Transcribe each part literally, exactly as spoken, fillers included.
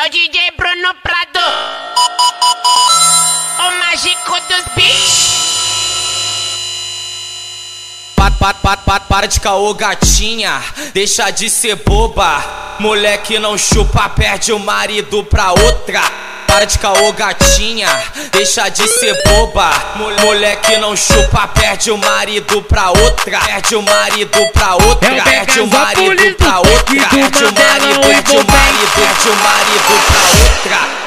É o D J Bruno Prado, o mágico dos beats. Pat, pat, pat, pat, para de caô, gatinha, deixa de ser boba. Moleque não chupa, perde o marido pra outra. Para de caô, gatinha, deixa de ser boba. Moleque não chupa, perde o marido pra outra. Perde o marido pra outra. Perde o marido pra outra. Perde o marido, perde o marido, perde o marido pra outra.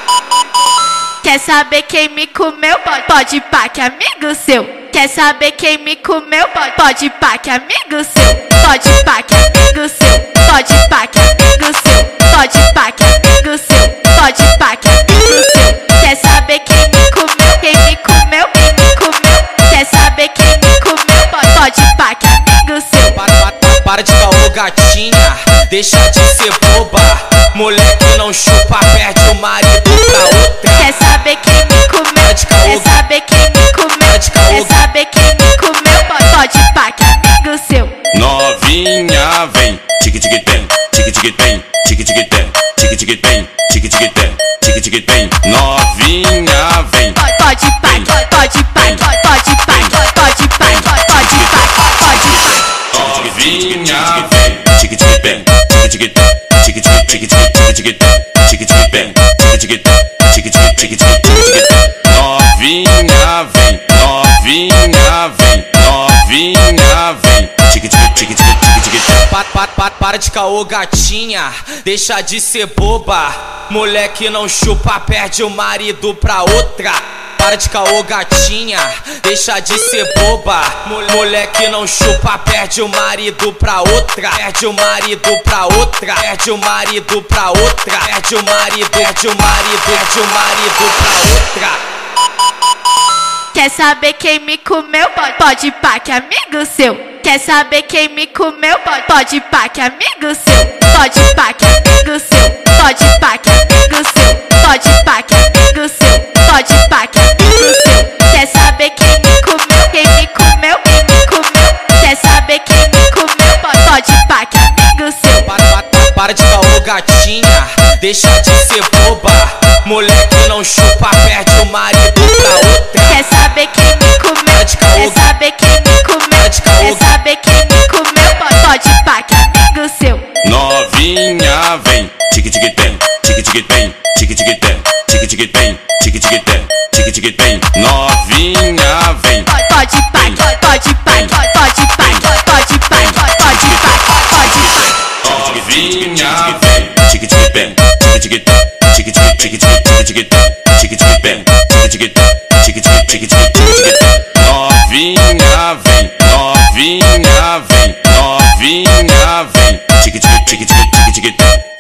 Quer saber quem me comeu? Pode, pode pá que amigo seu. Quer saber quem me comeu? Pode, pode pá que amigo seu. Pode pá que amigo seu. Pode pá que amigo seu. Pode pá que amigo seu. Pode pá que amigo seu. Quer saber quem me comeu? Quem me comeu? Quem me comeu? Quer saber quem me comeu? Pode, pode pá que amigo seu. Para, para, para de caô, gatinha, deixa de ser boba. Moleque não chupa, perde o marido pra outra. Quer saber quem me comeu? Quer saber quem me comeu? Quer saber quem me comeu? Pode, pode pá que amigo seu. Novinha vem, tique tique tem, tique tique tem, tique tique tem, tique tique tem, tique tique tem, tique tique tem. Novinha vem, pode pode pá, pode pode pá, pode pode pá, pode pá, pode pá, pode pá. Novinha vem, tique tique tem, tique tique tem, tique tique tique tique tique tem, tique tique tem, tique tique tem, tique tique tique tique tique tem. Novinha vem, novinha vem, novinha vem, tique tique tique tique tique tique tem. Pat, pat, pat, para de caô, gatinha, deixa de ser boba. Moleque não chupa, perde o marido pra outra. Para de caô, gatinha, deixa de ser boba. Moleque não chupa, perde o marido pra outra. Perde o marido pra outra. Perde o marido pra outra. Perde o marido, perde o marido, perde o marido pra outra. Quer saber quem me comeu? Pode, pode pá que amigo seu. Quer saber quem me comeu? Pode, pode pá que amigo seu. Pode pá que amigo seu. Pode pá que amigo seu. Pode pá que amigo seu. Pode pá que amigo seu. Quer saber quem me comeu? Quem me comeu? Quem me comeu? Quer saber quem me comeu? Pode, pode pá que amigo seu. Para, para, para de caô, gatinha, deixa de ser boba. Moleque não chupa, perde o marido pra outra. Quer saber quem me comeu? Quer saber quem me comeu? Quer saber quem me comeu? Pode, pode pá que amigo seu. Novinha vem, tique tique tem, tique tique tem, tique tique tem, tique tique tem, tique tique tem, tique tique tem. Novinha vem, pode pode pá, pode pode pá, pode pode pá, pode pá, pode pá, pode pá. Novinha vem, tique tique tem, tique tique tem, tique tique tique tique tique tem, tique tique tem, tique tique tem, tique tique tique tique tique tem. Novinha vem, novinha vem, novinha vem, tique tique tique tique tique tem.